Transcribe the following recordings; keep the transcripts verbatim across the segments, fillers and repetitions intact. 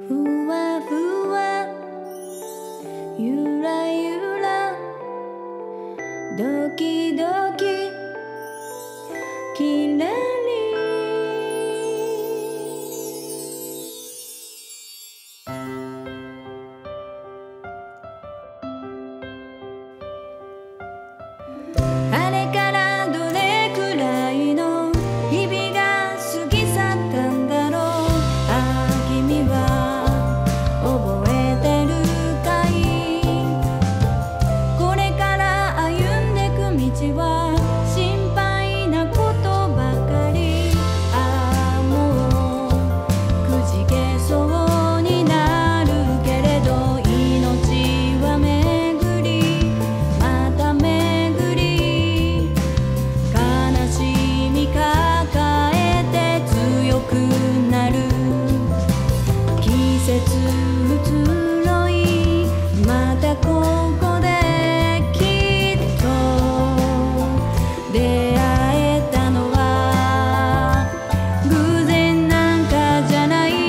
ふわふわゆらゆらドキドキキラリあれからどれくらいの日々が過ぎ去ったんだろう。ああ君は覚えてるかい。これから歩んでく道は心配なことばかり。ああもうくじけそうになるけれど命は巡りまた巡り悲しみ抱えて強くなる。季節移ろいまたここできっと出会えたのは偶然なんかじゃない。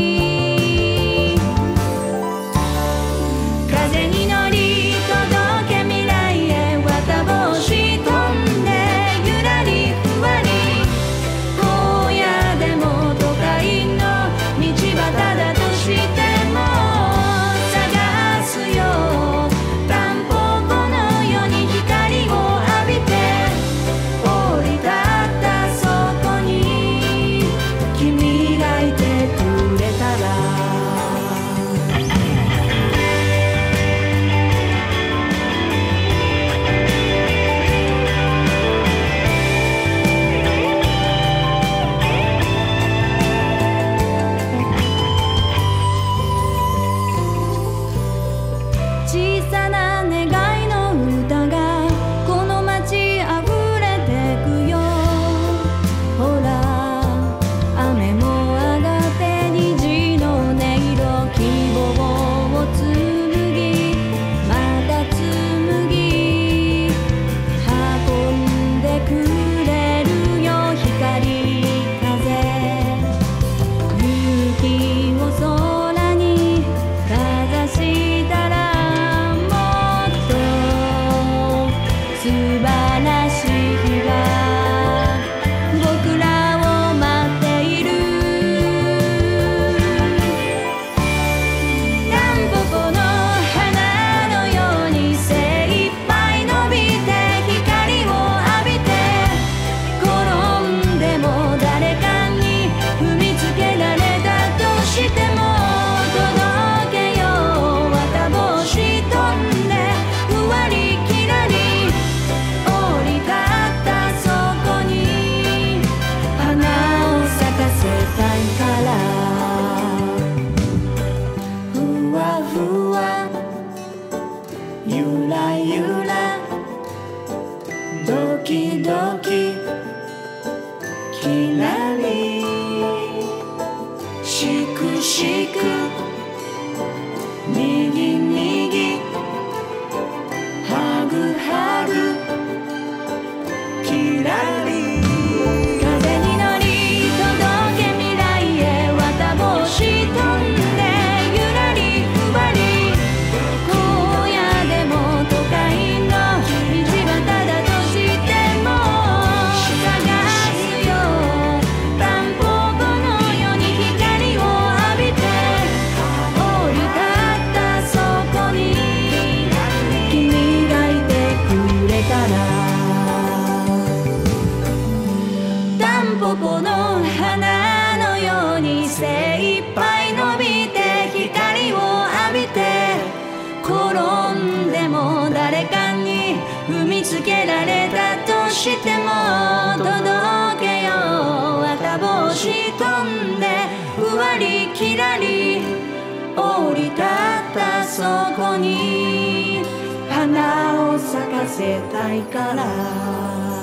風に乗り届け未来へ綿帽子飛んでゆらりふわり荒野でも都会の道端だとしても探すよ。タンポポのように光を浴びて降り立ったそこに君がいてくれたら。小さな願いの歌がこの街あふれてくよ。ほら雨も上がって虹の音色希望を紡ぎまた紡ぎ運んでくれるよ光風。勇気を空にかざしたら素晴らしい日が僕らを待っている。タンポポの花のように精一杯伸びて光を浴びて転んでも誰かに踏みつけられたとしても届けよう綿帽子飛んでふわりきらり降り立ったそこに花を咲かせたいから。ふわふわゆらゆらドキドキきらりしくしくみぎみぎはぐはぐキラリ風に乗り届け未来へ綿帽子飛んでゆらりふわり荒野でも都会の道端だとしても探すよ。タンポポのように光を浴びて降り立ったそこに君がいてくれたら。タンポポの花のように精一杯伸びて光を浴びて転んでも誰かに踏みつけられたとしても届けよう綿帽子飛んでふわりきらり降り立ったそこに花を咲かせたいから。